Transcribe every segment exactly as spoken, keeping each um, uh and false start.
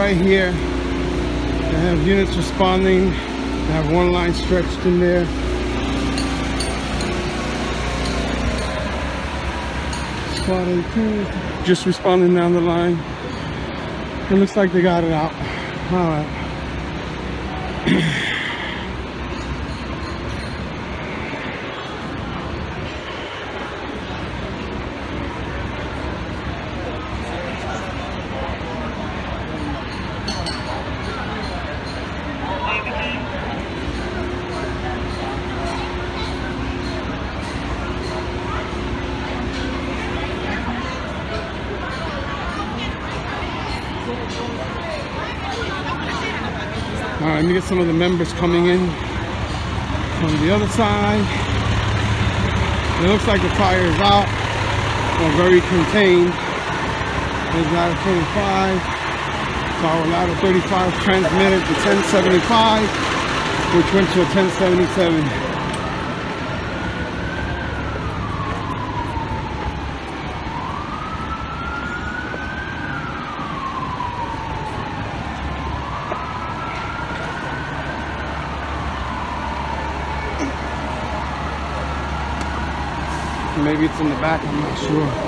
right here. They have units responding. They have one line stretched in there. Squad eighteen just responding down the line. It looks like they got it out. All right. All right, let me get some of the members coming in from the other side. It looks like the fire is out, or very contained. There's ladder twenty-five, tower ladder thirty-five transmitted to ten seventy-five, which went to a ten seventy-seven. Maybe it's in the back, I'm not sure.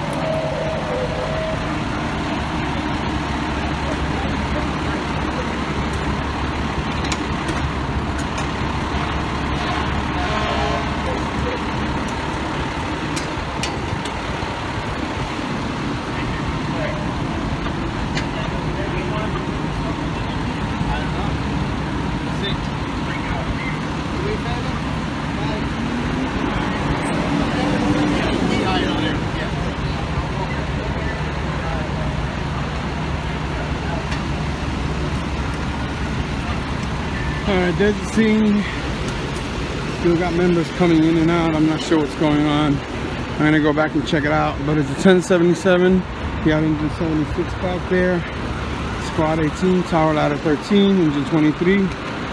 Alright, there's the scene. Still got members coming in and out. I'm not sure what's going on. I'm gonna go back and check it out. But it's a ten seventy-seven. You got engine seventy-six back there. Squad eighteen, tower ladder thirteen, engine twenty-three.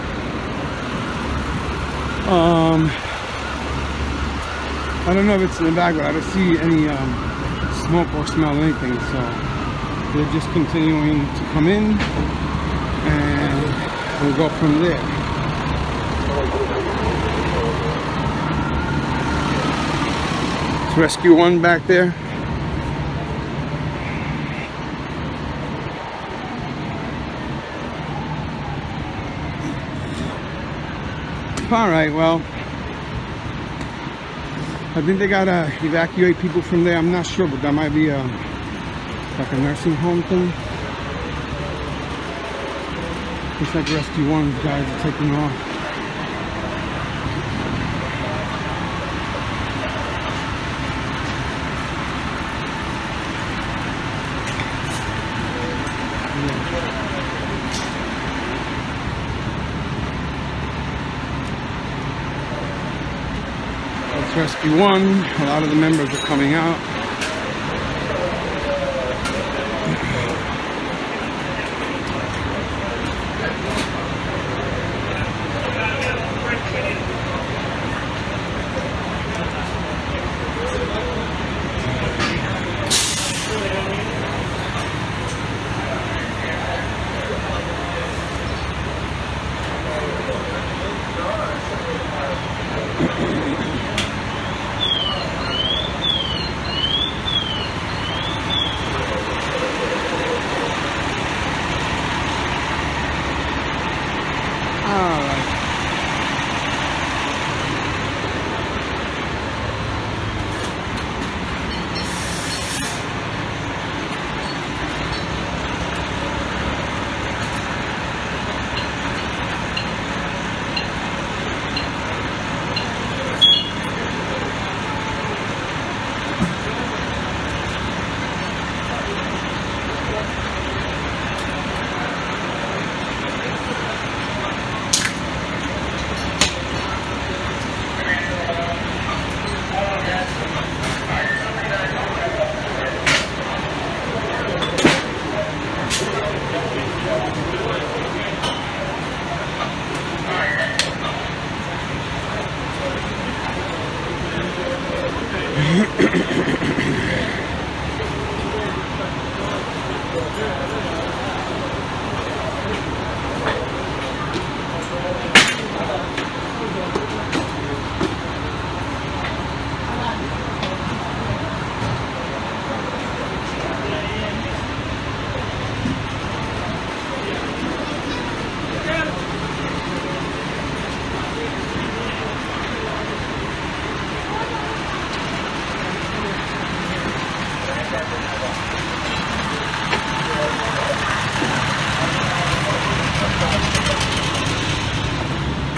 Um, I don't know if it's in the back, but I don't see any um, smoke or smell anything. So they're just continuing to come in, and we'll go from there. It's Rescue One back there. All right, well, I think they gotta evacuate people from there. I'm not sure, but that might be a like a nursing home thing. Looks like Rescue One guys are taking off. That's Rescue One. A lot of the members are coming out.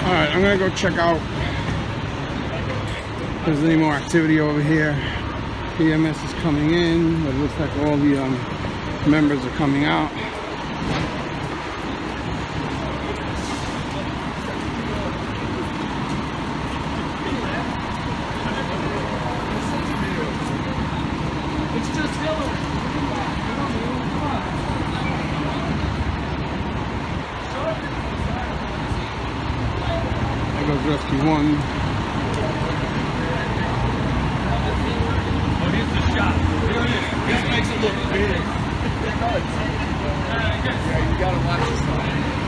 Alright, I'm gonna go check out if there's any more activity over here. E M S is coming in, but it looks like all the um, members are coming out. There goes Rescue One. Oh, here's the shot. Here it is. This makes it look big. It does. Yeah, you gotta watch this one.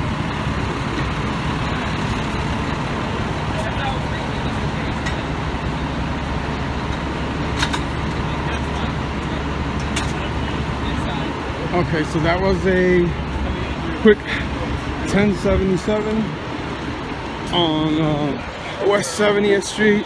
Okay, so that was a quick ten seventy-seven on uh, West seventieth Street.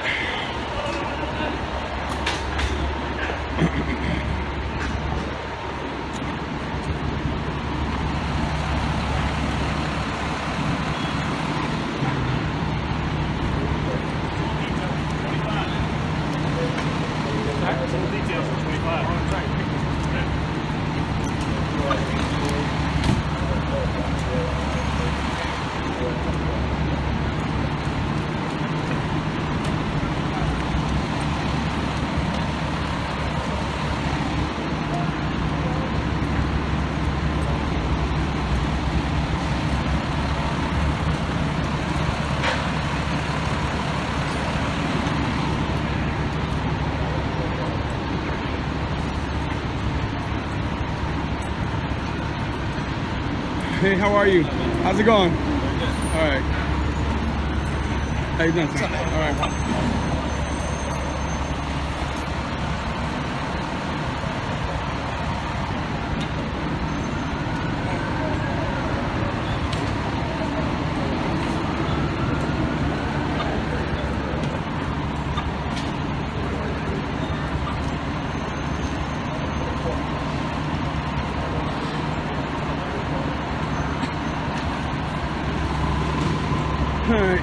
Hey, how are you? How's it going? All right. How you doing? All right. All right.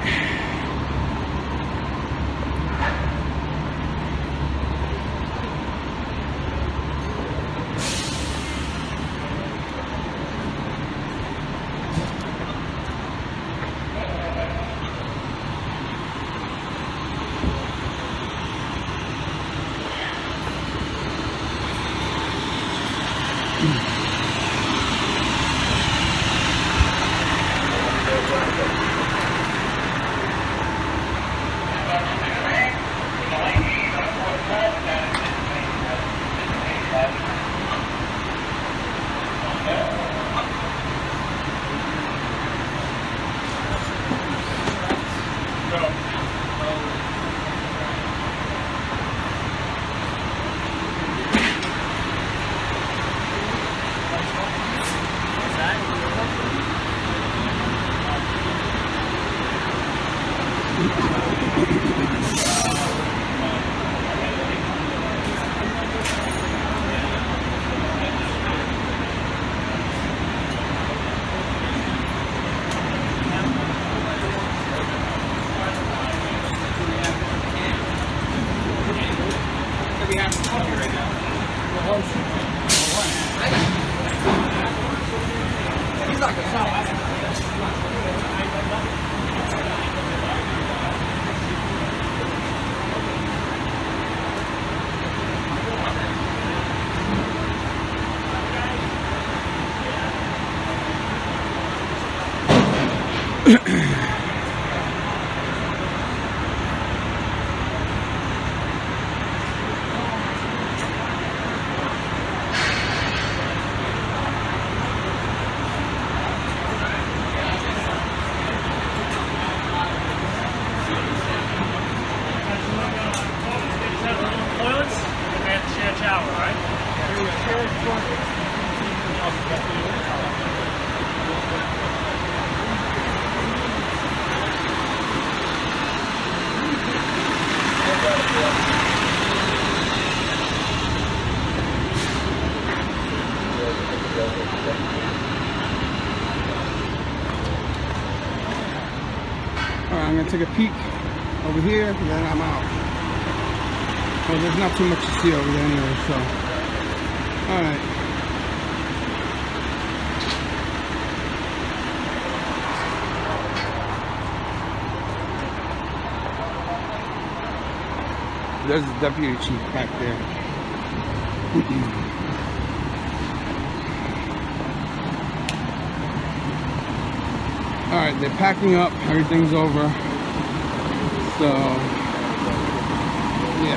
Alright, I'm gonna take a peek over here, and then I'm out. Well, there's not too much to see over there anyway, so. Alright. There's the deputy chief back there. Alright, they're packing up, everything's over. So, yeah.